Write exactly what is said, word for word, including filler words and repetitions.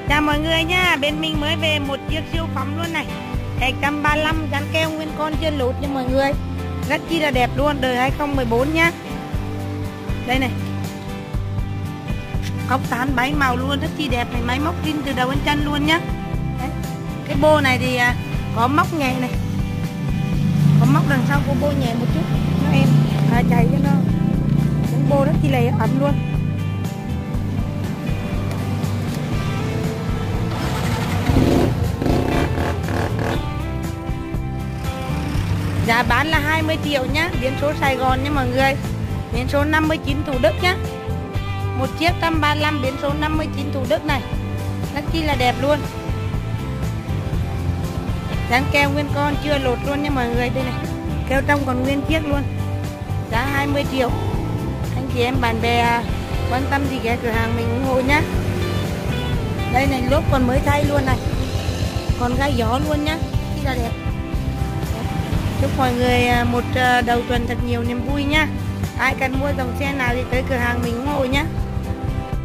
Chào mọi người nha, bên mình mới về một chiếc siêu phẩm luôn này. một trăm ba mươi lăm dàn keo nguyên con chưa lột nha mọi người. Rất chi là đẹp luôn, đời hai không một bốn nhá. Đây này. Cốc tán báy màu luôn, rất chi đẹp này, máy móc zin từ đầu đến chân luôn nhá. Đấy. Cái bô này thì à, có móc nhẹ này. Có móc đằng sau có bô nhẹ một chút cho em à, chạy cho nó. Cái bô rất chi là ấm luôn. Giá bán là hai mươi triệu nhá, biển số Sài Gòn nha mọi người. Biển số năm mươi chín Thủ Đức nhá. Một chiếc một trăm ba mươi lăm biển số năm mươi chín Thủ Đức này. Rất chi là đẹp luôn. Dán keo nguyên con chưa lột luôn nha mọi người. Đây này, keo trong còn nguyên chiếc luôn. Giá hai mươi triệu. Anh chị em bạn bè quan tâm thì ghé cửa hàng mình ủng hộ nhá. Đây này, lốp còn mới thay luôn này. Còn gai gió luôn nhá. Rất là đẹp. Chúc mọi người một đầu tuần thật nhiều niềm vui nhá. Ai cần mua dòng xe nào thì tới cửa hàng mình ủng hộ nhá.